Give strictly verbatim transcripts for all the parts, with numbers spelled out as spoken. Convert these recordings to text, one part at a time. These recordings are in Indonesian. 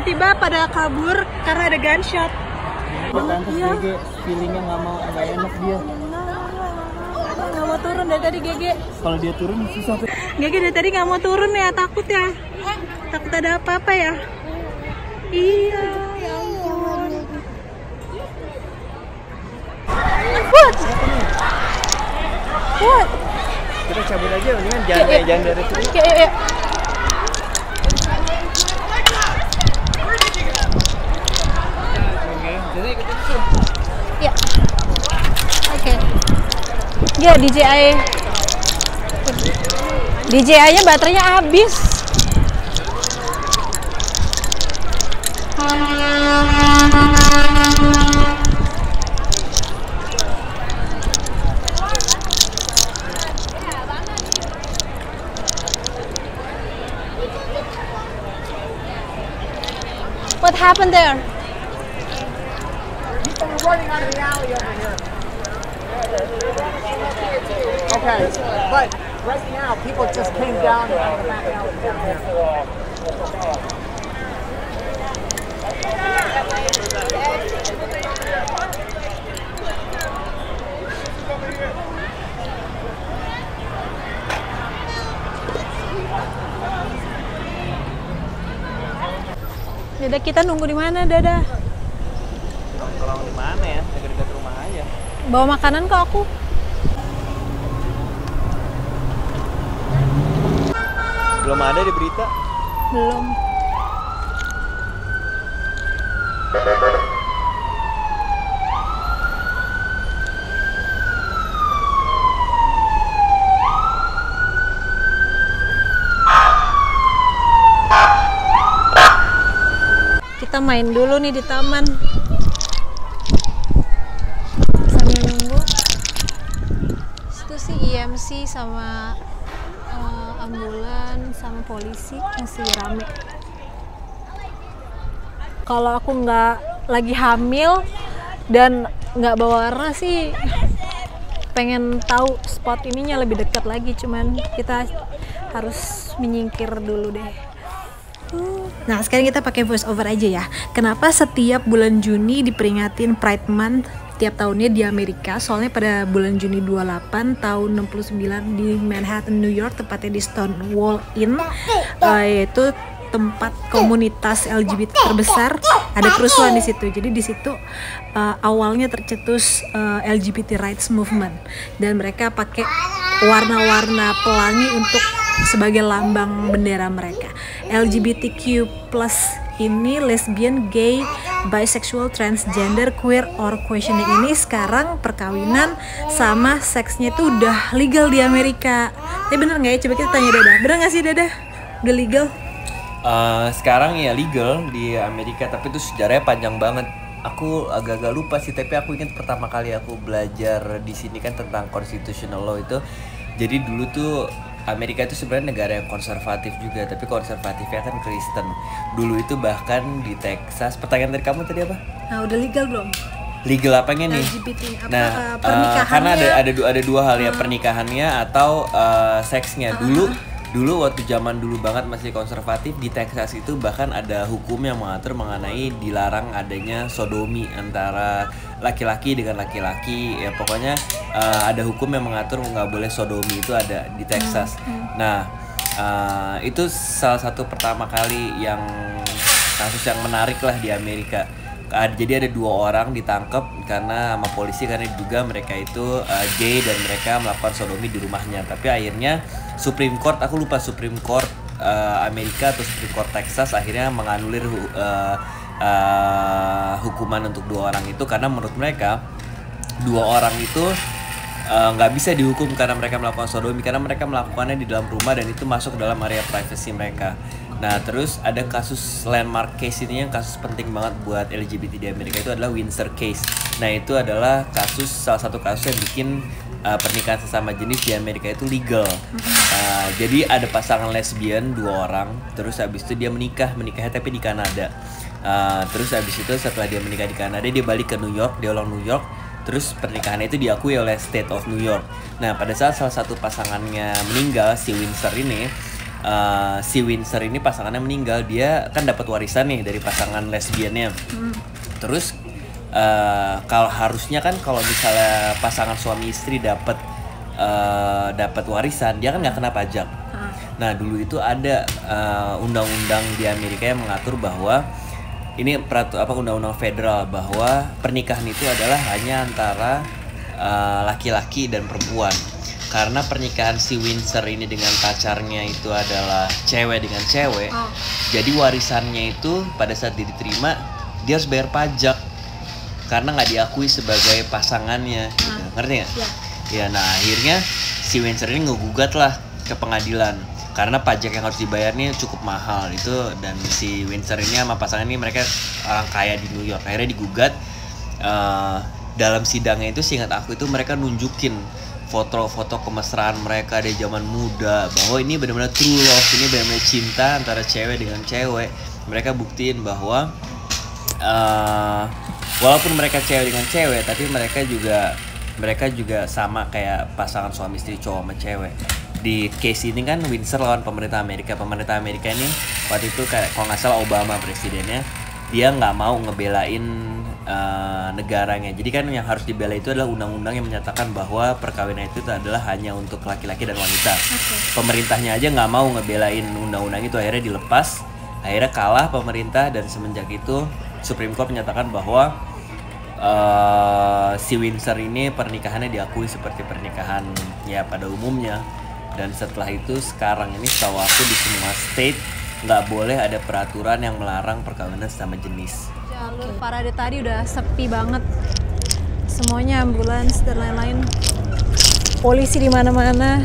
tiba-tiba pada kabur karena ada gunshot. Pantas Iya. G G feelingnya nggak mau, nggak enak dia. Nggak mau turun dari tadi G G. Kalau dia turun susah tuh. G G dari tadi nggak mau turun ya, takut ya. Takut ada apa-apa ya. Iya, ya ampun. What? What? Kita cabut aja, mendingan jangan kayak jangan dari sini. Oke, yuk, yuk. Oke, jadi ikutin terus. Ya. Oke. Ya, D J I. D J I-nya baterainya habis. What happened there? Running out of the alley over here. Okay, but right now people just came down out of the back alley down here. Dada, kita nunggu di mana, Dada? Nongkrong di mana ya? Dekat-dekat rumah aja. Bawa makanan ke aku. Belum ada di berita. Belum. Kita main dulu nih di taman sambil nunggu. Itu sih I M C sama uh, ambulan sama polisi masih rame. Kalau aku nggak lagi hamil dan nggak bawa Ra sih pengen tahu spot ininya lebih dekat lagi, cuman kita harus menyingkir dulu deh. Nah, sekarang kita pakai voice over aja ya. Kenapa setiap bulan Juni diperingatin Pride Month tiap tahunnya di Amerika? Soalnya pada bulan Juni dua puluh delapan tahun enam puluh sembilan di Manhattan, New York, tepatnya di Stonewall Inn, uh, yaitu tempat komunitas L G B T terbesar, ada kerusuhan di situ. Jadi di situ uh, awalnya tercetus uh, L G B T Rights Movement dan mereka pakai warna-warna pelangi untuk sebagai lambang bendera mereka. L G B T Q plus ini lesbian, gay, bisexual, transgender, queer, or questioning ini sekarang perkawinan sama seksnya itu udah legal di Amerika. Tapi bener nggak ya? Coba kita tanya Dada. Bener nggak sih Dada? Udah legal? Uh, sekarang ya legal di Amerika, tapi itu sejarahnya panjang banget. Aku agak-agak lupa sih, tapi aku ingat pertama kali aku belajar di sini kan tentang constitutional law itu. Jadi dulu tuh Amerika itu sebenarnya negara yang konservatif juga, tapi konservatifnya kan Kristen. Dulu itu bahkan di Texas. Pertanyaan dari kamu tadi apa? Nah, udah legal belum? Legal apanya nih? L G B T apa, nah, uh, uh, pernikahannya? karena ada ada du- ada dua hal ya, pernikahannya atau uh, seksnya. Dulu dulu waktu zaman dulu banget masih konservatif di Texas itu bahkan ada hukum yang mengatur mengenai dilarang adanya sodomi antara laki-laki dengan laki-laki. Ya pokoknya uh, ada hukum yang mengatur nggak boleh sodomi, itu ada di Texas. Nah, uh, itu salah satu pertama kali yang kasus yang menarik lah di Amerika. Jadi ada dua orang ditangkap karena sama polisi karena diduga mereka itu uh, gay dan mereka melakukan sodomi di rumahnya. Tapi akhirnya Supreme Court, aku lupa Supreme Court uh, Amerika atau Supreme Court Texas akhirnya menganulir uh, uh, hukuman untuk dua orang itu karena menurut mereka dua orang itu nggak uh, bisa dihukum karena mereka melakukan sodomi, karena mereka melakukannya di dalam rumah dan itu masuk dalam area privasi mereka. Nah, terus ada kasus landmark case ini yang kasus penting banget buat L G B T di Amerika, itu adalah Windsor case. Nah, itu adalah kasus, salah satu kasus yang bikin uh, pernikahan sesama jenis di Amerika itu legal. Uh, jadi ada pasangan lesbian dua orang, terus habis itu dia menikah, menikahnya tapi di Kanada. Uh, terus habis itu setelah dia menikah di Kanada, dia balik ke New York, dia ulang New York. Terus pernikahannya itu diakui oleh State of New York. Nah, pada saat salah satu pasangannya meninggal, si Windsor ini, uh, si Windsor ini pasangannya meninggal, dia kan dapat warisan nih dari pasangan lesbiannya. Hmm. Terus uh, kalau harusnya kan kalau misalnya pasangan suami istri dapat uh, dapat warisan, dia kan nggak kena pajak. Hmm. Nah dulu itu ada uh, undang-undang di Amerika yang mengatur bahwa ini peratu apa undang-undang federal bahwa pernikahan itu adalah hanya antara uh, laki-laki dan perempuan. Karena pernikahan si Windsor ini dengan pacarnya itu adalah cewek dengan cewek, oh. jadi warisannya itu pada saat dia diterima dia harus bayar pajak karena nggak diakui sebagai pasangannya, gitu. Ah. Ngerti nggak? Ya. Ya, nah akhirnya si Windsor ini ngegugat lah ke pengadilan karena pajak yang harus dibayar ini cukup mahal itu, dan si Windsor ini sama pasangan ini mereka orang kaya di New York, akhirnya digugat. Uh, dalam sidangnya itu seingat aku itu mereka nunjukin foto-foto kemesraan mereka di zaman muda bahwa ini benar-benar true love, ini benar-benar cinta antara cewek dengan cewek. Mereka buktiin bahwa uh, walaupun mereka cewek dengan cewek tapi mereka juga mereka juga sama kayak pasangan suami istri cowok sama cewek. Di case ini kan Windsor lawan pemerintah Amerika. Pemerintah Amerika ini waktu itu kayak kalau nggak salah Obama presidennya, dia nggak mau ngebelain Uh, negaranya. Jadi kan yang harus dibela itu adalah undang-undang yang menyatakan bahwa perkawinan itu adalah hanya untuk laki-laki dan wanita. Okay. Pemerintahnya aja nggak mau ngebelain undang-undang itu, akhirnya dilepas. Akhirnya kalah pemerintah, dan semenjak itu Supreme Court menyatakan bahwa uh, si Windsor ini pernikahannya diakui seperti pernikahan ya pada umumnya. Dan setelah itu sekarang ini setahu aku di semua state nggak boleh ada peraturan yang melarang perkawinan sama jenis. Jalur parade tadi udah sepi banget, semuanya ambulans dan lain-lain, polisi di mana-mana.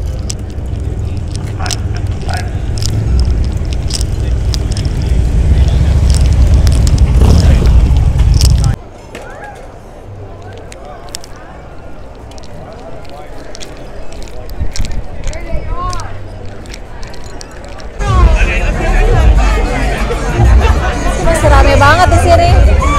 Masih rame banget di sini.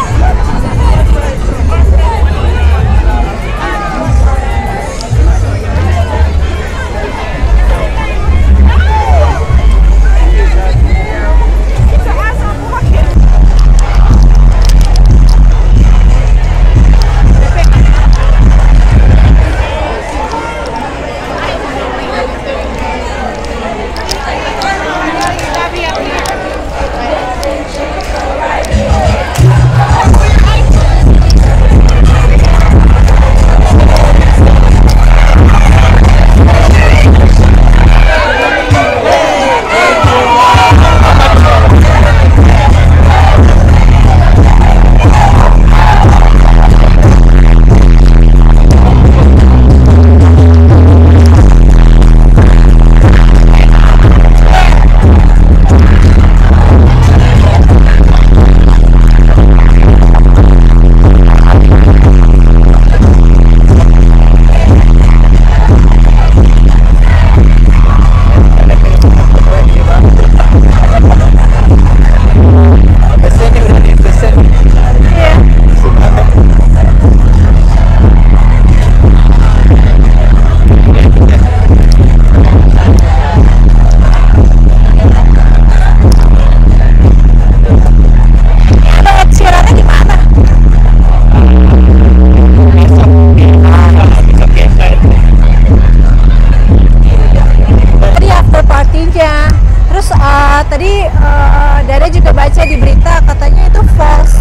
Tadi uh, Dada juga baca di berita katanya itu false.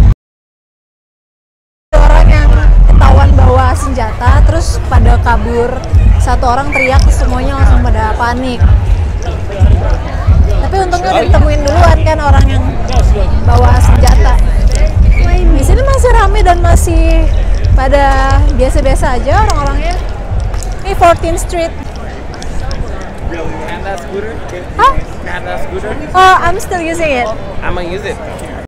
Orang yang ketahuan bawa senjata terus pada kabur, satu orang teriak, semuanya langsung pada panik. Tapi untungnya udah ditemuin duluan kan orang yang bawa senjata. Di sini masih rame dan masih pada biasa-biasa aja orang-orangnya. Ini fourteenth Street. Can that scooter? Huh? Can that scooter? Oh, I'm still using it. I'm gonna use it.